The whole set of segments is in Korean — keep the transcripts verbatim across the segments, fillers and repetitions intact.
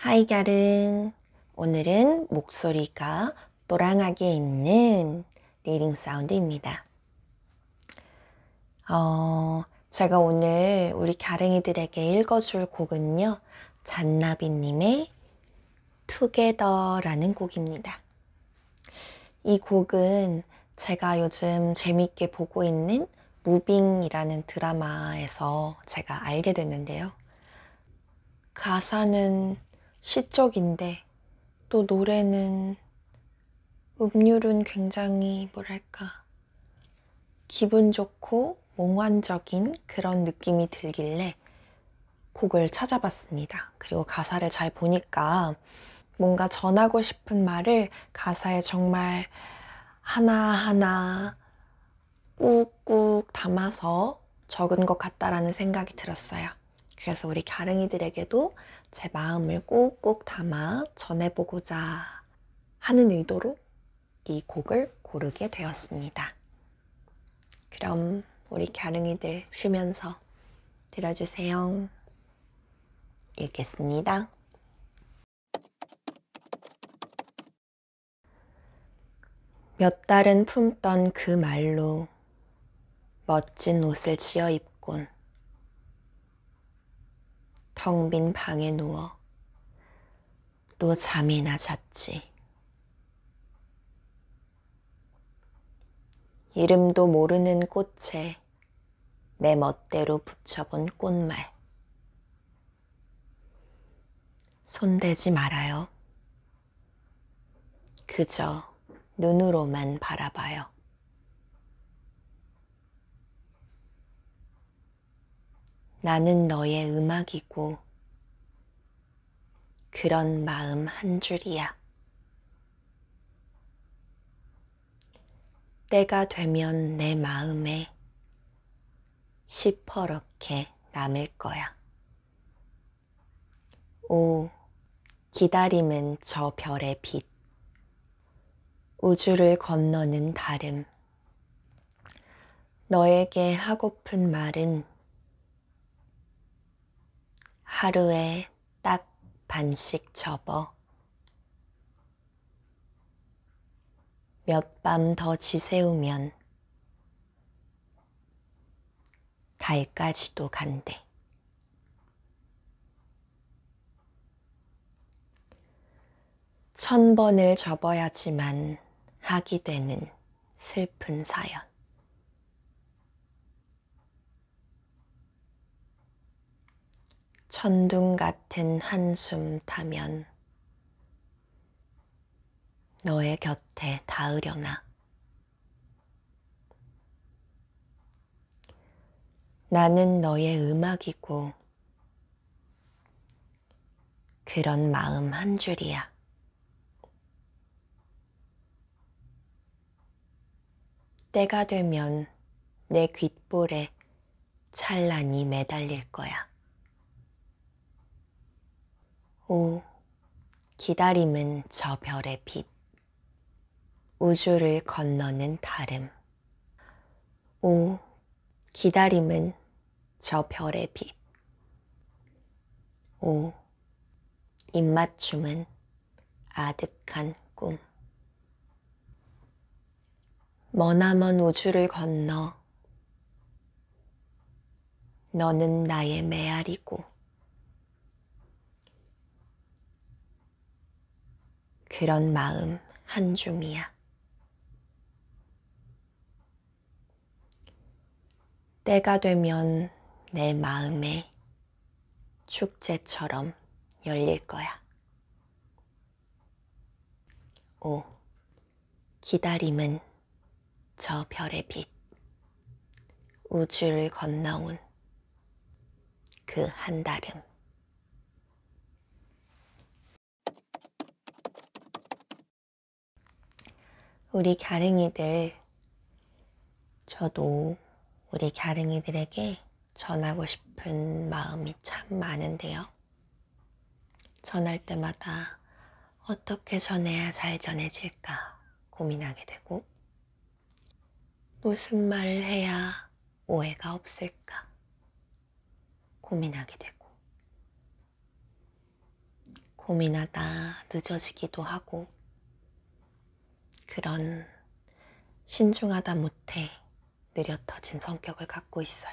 하이 갸릉. 오늘은 목소리가 또랑하게 있는 리딩 사운드입니다. 어, 제가 오늘 우리 갸릉이들에게 읽어줄 곡은요, 잔나비님의 Together라는 곡입니다. 이 곡은 제가 요즘 재밌게 보고 있는 무빙이라는 드라마에서 제가 알게 됐는데요. 가사는 시적인데 또 노래는 음률은 굉장히 뭐랄까 기분 좋고 몽환적인 그런 느낌이 들길래 곡을 찾아봤습니다. 그리고 가사를 잘 보니까 뭔가 전하고 싶은 말을 가사에 정말 하나하나 꾹꾹 담아서 적은 것 같다라는 생각이 들었어요. 그래서 우리 갸릉이들에게도 제 마음을 꾹꾹 담아 전해보고자 하는 의도로 이 곡을 고르게 되었습니다. 그럼 우리 갸릉이들 쉬면서 들어주세요. 읽겠습니다. 몇 달은 품던 그 말로 멋진 옷을 지어 입곤 텅 빈 방에 누워 또 잠이나 잤지. 이름도 모르는 꽃에 내 멋대로 붙여본 꽃말. 손대지 말아요. 그저 눈으로만 바라봐요. 나는 너의 음악이고 그런 마음 한 줄이야. 때가 되면 내 마음에 시퍼렇게 남을 거야. 오, 기다림은 저 별의 빛. 우주를 건너는 다름. 너에게 하고픈 말은 하루에 딱 반씩 접어 몇 밤 더 지새우면 달까지도 간대. 천 번을 접어야지만 하게 되는 슬픈 사연. 천둥 같은 한숨 타면 너의 곁에 닿으려나. 나는 너의 음악이고 그런 마음 한 줄이야. 때가 되면 내 귓볼에 찬란히 매달릴 거야. 오, 기다림은 저 별의 빛. 우주를 건너는 다름. 오, 기다림은 저 별의 빛. 오, 입맞춤은 아득한 꿈. 머나먼 우주를 건너 너는 나의 메아리고 그런 마음 한 줌이야. 때가 되면 내 마음에 축제처럼 열릴 거야. 오, 기다림은 저 별의 빛. 우주를 건너온 그 한달음. 우리 갸릉이들, 저도 우리 갸릉이들에게 전하고 싶은 마음이 참 많은데요. 전할 때마다 어떻게 전해야 잘 전해질까 고민하게 되고, 무슨 말을 해야 오해가 없을까 고민하게 되고, 고민하다 늦어지기도 하고 그런 신중하다 못해 느려터진 성격을 갖고 있어요.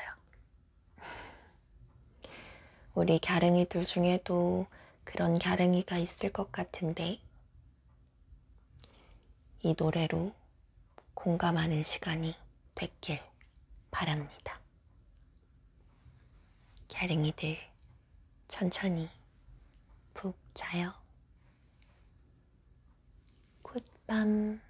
우리 갸릉이들 중에도 그런 갸릉이가 있을 것 같은데 이 노래로 공감하는 시간이 됐길 바랍니다. 갸릉이들 천천히 푹 자요. 굿밤.